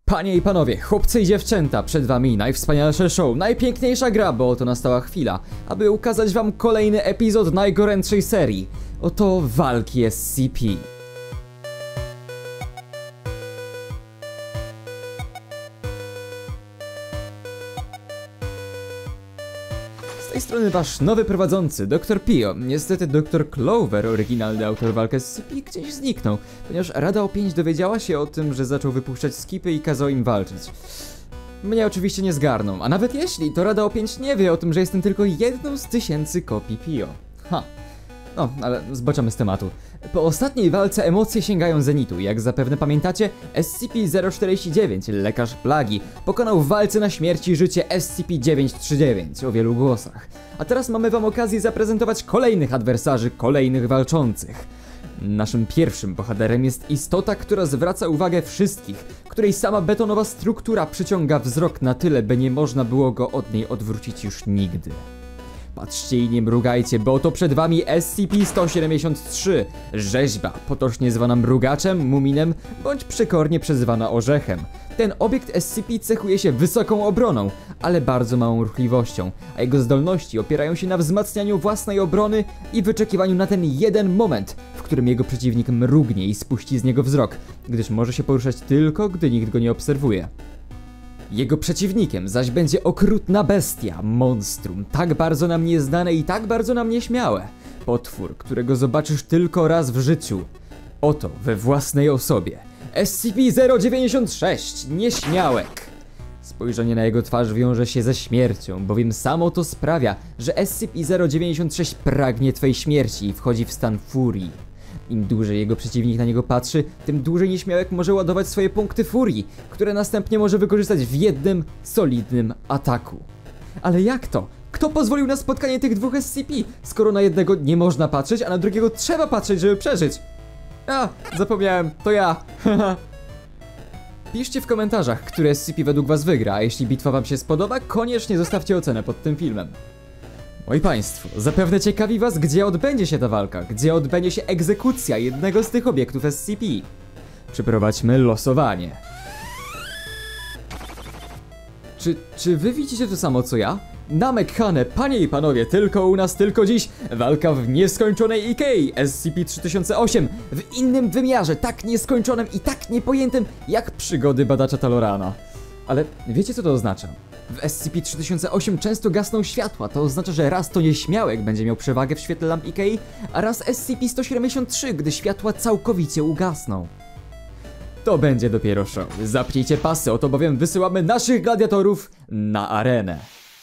Panie i panowie, chłopcy i dziewczęta, przed wami najwspanialsze show, najpiękniejsza gra, bo oto nastała chwila, aby ukazać wam kolejny epizod najgorętszej serii. Oto walki SCP. Z tej strony wasz nowy prowadzący, Dr. Pio. Niestety Dr. Clover, oryginalny autor walk SCP, gdzieś zniknął, ponieważ Rada O5 dowiedziała się o tym, że zaczął wypuszczać skipy i kazał im walczyć. Mnie oczywiście nie zgarną, a nawet jeśli, to Rada O5 nie wie o tym, że jestem tylko jedną z tysięcy kopii Pio. No, ale zboczamy z tematu. Po ostatniej walce emocje sięgają zenitu. Jak zapewne pamiętacie, SCP-049, lekarz plagi, pokonał w walce na śmierć i życie SCP-939 o wielu głosach. A teraz mamy wam okazję zaprezentować kolejnych adwersarzy, kolejnych walczących. Naszym pierwszym bohaterem jest istota, która zwraca uwagę wszystkich, której sama betonowa struktura przyciąga wzrok na tyle, by nie można było go od niej odwrócić już nigdy. Patrzcie i nie mrugajcie, bo oto przed wami SCP-173, rzeźba, potocznie zwana mrugaczem, muminem, bądź przekornie przezywana orzechem. Ten obiekt SCP cechuje się wysoką obroną, ale bardzo małą ruchliwością, a jego zdolności opierają się na wzmacnianiu własnej obrony i wyczekiwaniu na ten jeden moment, w którym jego przeciwnik mrugnie i spuści z niego wzrok, gdyż może się poruszać tylko, gdy nikt go nie obserwuje. Jego przeciwnikiem zaś będzie okrutna bestia, monstrum, tak bardzo nam nieznane i tak bardzo nam nieśmiałe. Potwór, którego zobaczysz tylko raz w życiu. Oto we własnej osobie. SCP-096, nieśmiałek. Spojrzenie na jego twarz wiąże się ze śmiercią, bowiem samo to sprawia, że SCP-096 pragnie twej śmierci i wchodzi w stan furii. Im dłużej jego przeciwnik na niego patrzy, tym dłużej nieśmiałek może ładować swoje punkty furii, które następnie może wykorzystać w jednym, solidnym ataku. Ale jak to? Kto pozwolił na spotkanie tych dwóch SCP, skoro na jednego nie można patrzeć, a na drugiego trzeba patrzeć, żeby przeżyć? Zapomniałem, to ja. Piszcie w komentarzach, który SCP według was wygra, a jeśli bitwa wam się spodoba, koniecznie zostawcie ocenę pod tym filmem. Moi państwo, zapewne ciekawi was, gdzie odbędzie się ta walka, gdzie odbędzie się egzekucja jednego z tych obiektów SCP. Przeprowadźmy losowanie. Czy wy widzicie to samo co ja? Namek Hane, panie i panowie, tylko u nas, tylko dziś, walka w nieskończonej Ikei SCP-3008 w innym wymiarze, tak nieskończonym i tak niepojętym jak przygody badacza Talorana. Ale wiecie co to oznacza? W SCP-3008 często gasną światła, to oznacza, że raz to nieśmiałek będzie miał przewagę w świetle lamp Ikei, a raz SCP-173, gdy światła całkowicie ugasną. To będzie dopiero show. Zapnijcie pasy, oto bowiem wysyłamy naszych gladiatorów na arenę.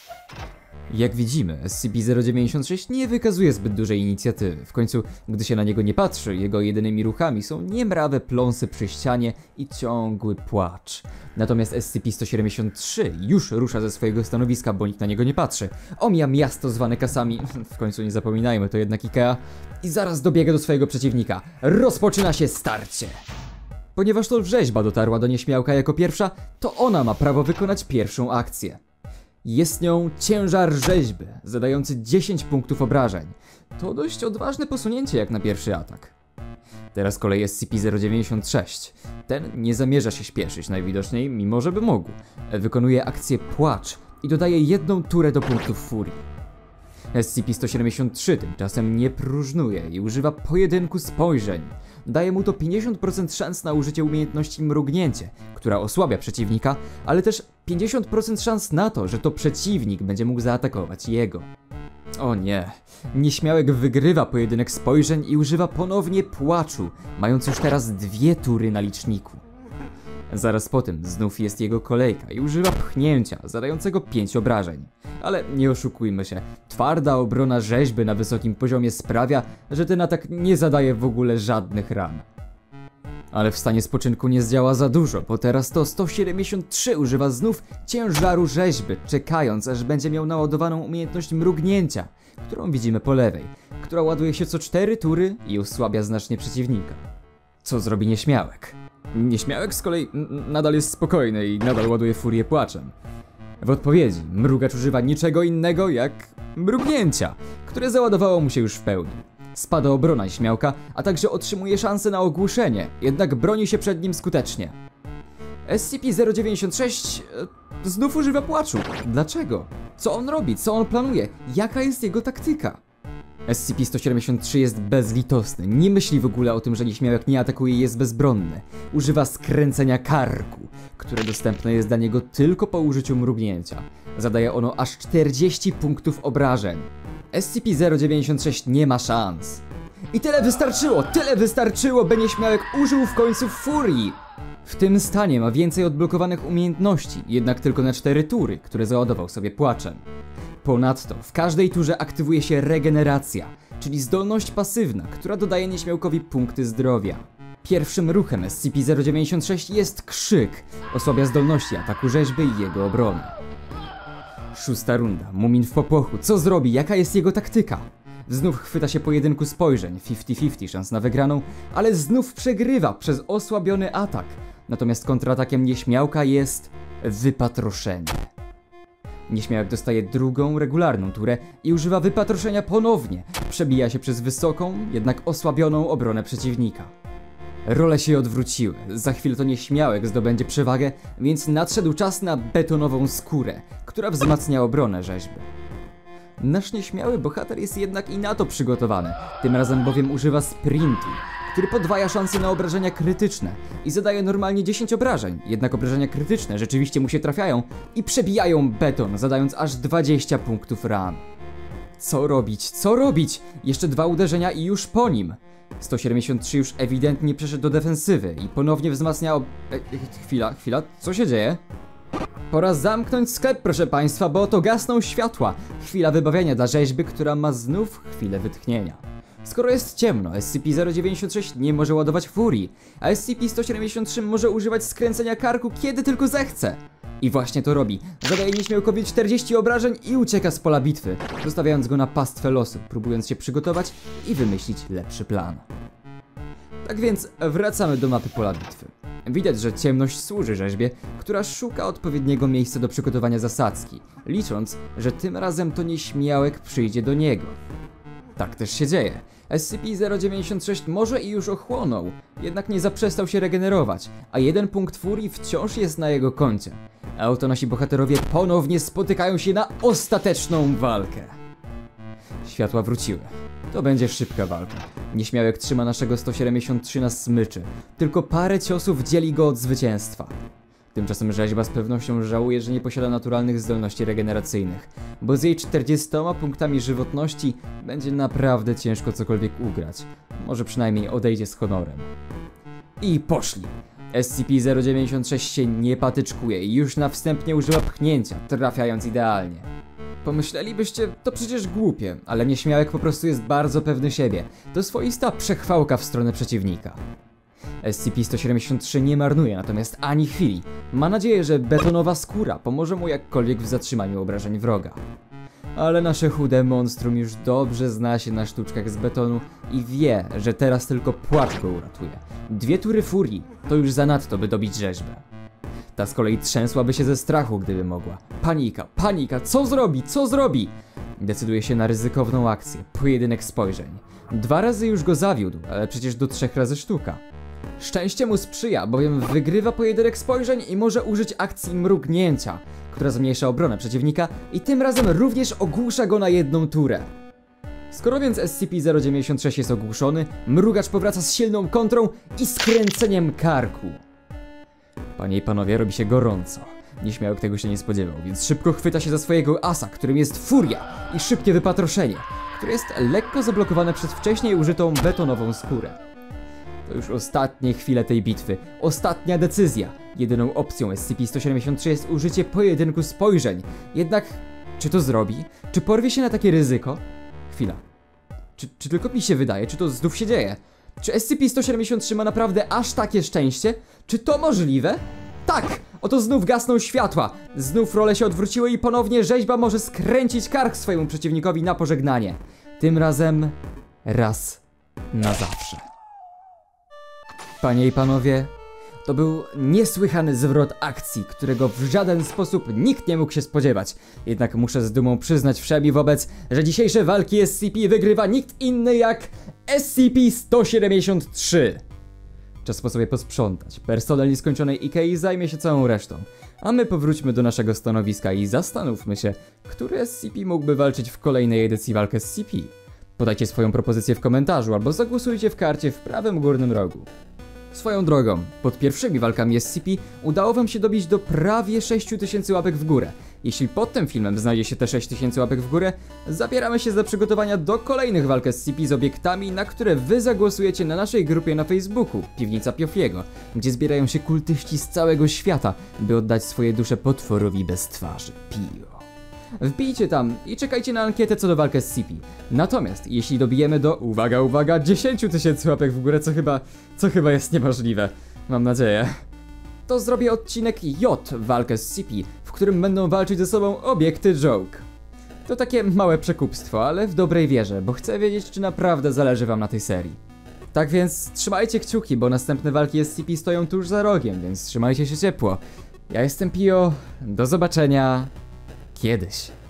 Jak widzimy, SCP-096 nie wykazuje zbyt dużej inicjatywy. W końcu, gdy się na niego nie patrzy, jego jedynymi ruchami są niemrawe pląsy przy ścianie i ciągły płacz. Natomiast SCP-173 już rusza ze swojego stanowiska, bo nikt na niego nie patrzy. Omija miasto zwane kasami, w końcu nie zapominajmy, to jednak Ikea, i zaraz dobiega do swojego przeciwnika. Rozpoczyna się starcie. Ponieważ to rzeźba dotarła do nieśmiałka jako pierwsza, to ona ma prawo wykonać pierwszą akcję. Jest nią ciężar rzeźby, zadający 10 punktów obrażeń. To dość odważne posunięcie jak na pierwszy atak. Teraz kolej SCP-096. Ten nie zamierza się śpieszyć najwidoczniej, mimo że by mógł. Wykonuje akcję płacz i dodaje jedną turę do punktów furii. SCP-173 tymczasem nie próżnuje i używa pojedynku spojrzeń. Daje mu to 50% szans na użycie umiejętności mrugnięcie, która osłabia przeciwnika, ale też 50% szans na to, że to przeciwnik będzie mógł zaatakować jego. O nie, nieśmiałek wygrywa pojedynek spojrzeń i używa ponownie płaczu, mając już teraz 2 tury na liczniku. Zaraz po tym znów jest jego kolejka i używa pchnięcia, zadającego 5 obrażeń. Ale nie oszukujmy się, twarda obrona rzeźby na wysokim poziomie sprawia, że ten atak nie zadaje w ogóle żadnych ran. Ale w stanie spoczynku nie zdziała za dużo, bo teraz to 173 używa znów ciężaru rzeźby, czekając aż będzie miał naładowaną umiejętność mrugnięcia, którą widzimy po lewej, która ładuje się co 4 tury i osłabia znacznie przeciwnika. Co zrobi nieśmiałek? Nieśmiałek z kolei nadal jest spokojny i nadal ładuje furię płaczem. W odpowiedzi mrugacz używa niczego innego jak mrugnięcia, które załadowało mu się już w pełni. Spada obrona śmiałka, a także otrzymuje szansę na ogłuszenie, jednak broni się przed nim skutecznie. SCP-096 znów używa płaczu. Dlaczego? Co on robi? Co on planuje? Jaka jest jego taktyka? SCP-173 jest bezlitosny, nie myśli w ogóle o tym, że nieśmiałek nie atakuje i jest bezbronny. Używa skręcenia karku, które dostępne jest dla niego tylko po użyciu mrugnięcia. Zadaje ono aż 40 punktów obrażeń. SCP-096 nie ma szans. I tyle wystarczyło, by nieśmiałek użył w końcu furii! W tym stanie ma więcej odblokowanych umiejętności, jednak tylko na 4 tury, które załadował sobie płaczem. Ponadto w każdej turze aktywuje się regeneracja, czyli zdolność pasywna, która dodaje nieśmiałkowi punkty zdrowia. Pierwszym ruchem SCP-096 jest krzyk, osłabia zdolności ataku rzeźby i jego obronę. 6. runda. Mumin w popłochu. Co zrobi? Jaka jest jego taktyka? Znów chwyta się pojedynku spojrzeń, 50-50 szans na wygraną, ale znów przegrywa przez osłabiony atak. Natomiast kontratakiem nieśmiałka jest wypatroszenie. Nieśmiałek dostaje drugą, regularną turę i używa wypatroszenia ponownie. Przebija się przez wysoką, jednak osłabioną obronę przeciwnika. Role się odwróciły. Za chwilę to nieśmiałek zdobędzie przewagę, więc nadszedł czas na betonową skórę, która wzmacnia obronę rzeźby. Nasz nieśmiały bohater jest jednak i na to przygotowany, tym razem bowiem używa sprintu, który podwaja szanse na obrażenia krytyczne i zadaje normalnie 10 obrażeń, jednak obrażenia krytyczne rzeczywiście mu się trafiają i przebijają beton, zadając aż 20 punktów ran. Co robić? Co robić? Jeszcze 2 uderzenia i już po nim. 173 już ewidentnie przeszedł do defensywy i ponownie wzmacnia Chwila, co się dzieje? Pora zamknąć sklep, proszę państwa, bo oto gasną światła. Chwila wybawienia dla rzeźby, która ma znów chwilę wytchnienia. Skoro jest ciemno, SCP-096 nie może ładować furii, a SCP-173 może używać skręcenia karku kiedy tylko zechce. I właśnie to robi. Zadaje nieśmiałkowi 40 obrażeń i ucieka z pola bitwy, zostawiając go na pastwę losu, próbując się przygotować i wymyślić lepszy plan. Tak więc wracamy do mapy pola bitwy. Widać, że ciemność służy rzeźbie, która szuka odpowiedniego miejsca do przygotowania zasadzki, licząc, że tym razem to nieśmiałek przyjdzie do niego. Tak też się dzieje. SCP-096 może i już ochłonął, jednak nie zaprzestał się regenerować, a 1 punkt furii wciąż jest na jego koncie. A oto nasi bohaterowie ponownie spotykają się na ostateczną walkę. Światła wróciły. To będzie szybka walka. Nieśmiałek trzyma naszego 173 na smyczy. Tylko parę ciosów dzieli go od zwycięstwa. Tymczasem rzeźba z pewnością żałuje, że nie posiada naturalnych zdolności regeneracyjnych, bo z jej 40 punktami żywotności będzie naprawdę ciężko cokolwiek ugrać. Może przynajmniej odejdzie z honorem. I poszli! SCP-096 się nie patyczkuje i już na wstępnie używa pchnięcia, trafiając idealnie. Pomyślelibyście, to przecież głupie, ale nieśmiałek po prostu jest bardzo pewny siebie. To swoista przechwałka w stronę przeciwnika. SCP-173 nie marnuje natomiast ani chwili. Ma nadzieję, że betonowa skóra pomoże mu jakkolwiek w zatrzymaniu obrażeń wroga. Ale nasze chude monstrum już dobrze zna się na sztuczkach z betonu i wie, że teraz tylko płacz go uratuje. 2 tury furii to już zanadto, by dobić rzeźbę. Ta z kolei trzęsłaby się ze strachu, gdyby mogła. Panika, co zrobi? Decyduje się na ryzykowną akcję, pojedynek spojrzeń. 2 razy już go zawiódł, ale przecież do 3 razy sztuka. Szczęście mu sprzyja, bowiem wygrywa pojedynek spojrzeń i może użyć akcji mrugnięcia, która zmniejsza obronę przeciwnika i tym razem również ogłusza go na 1 turę. Skoro więc SCP-096 jest ogłuszony, mrugacz powraca z silną kontrą i skręceniem karku. Panie i panowie, robi się gorąco. Nieśmiałek tego się nie spodziewał, więc szybko chwyta się za swojego asa, którym jest furia i szybkie wypatroszenie, które jest lekko zablokowane przez wcześniej użytą betonową skórę. To już ostatnie chwile tej bitwy, ostatnia decyzja. Jedyną opcją SCP-173 jest użycie pojedynku spojrzeń. Jednak, czy to zrobi? Czy porwie się na takie ryzyko? Chwila. Czy tylko mi się wydaje? Czy to znów się dzieje? Czy SCP-173 ma naprawdę aż takie szczęście? Czy to możliwe? Tak! Oto znów gasną światła. Znów role się odwróciły i ponownie rzeźba może skręcić kark swojemu przeciwnikowi na pożegnanie. Tym razem raz na zawsze. Panie i panowie, to był niesłychany zwrot akcji, którego w żaden sposób nikt nie mógł się spodziewać. Jednak muszę z dumą przyznać wszemi wobec, że dzisiejsze walki SCP wygrywa nikt inny jak SCP-173. Czas po sobie posprzątać. Personel nieskończonej Ikei zajmie się całą resztą. A my powróćmy do naszego stanowiska i zastanówmy się, który SCP mógłby walczyć w kolejnej edycji walkę z CP. Podajcie swoją propozycję w komentarzu albo zagłosujcie w karcie w prawym górnym rogu. Swoją drogą, pod pierwszymi walkami SCP udało wam się dobić do prawie 6000 łapek w górę. Jeśli pod tym filmem znajdzie się te 6000 łapek w górę, zabieramy się za przygotowania do kolejnych walk SCP z obiektami, na które wy zagłosujecie na naszej grupie na Facebooku, Piwnica Piofiego, gdzie zbierają się kultyści z całego świata, by oddać swoje dusze potworowi bez twarzy, Pio. Wbijcie tam i czekajcie na ankietę co do walki z CP. Natomiast jeśli dobijemy do, uwaga, uwaga, 10 000 łapek w górę, co chyba jest niemożliwe, mam nadzieję, to zrobię odcinek J walkę z CP, w którym będą walczyć ze sobą obiekty Joke. To takie małe przekupstwo, ale w dobrej wierze, bo chcę wiedzieć, czy naprawdę zależy wam na tej serii. Tak więc trzymajcie kciuki, bo następne walki SCP stoją tuż za rogiem, więc trzymajcie się ciepło. Ja jestem Pio, do zobaczenia kiedyś.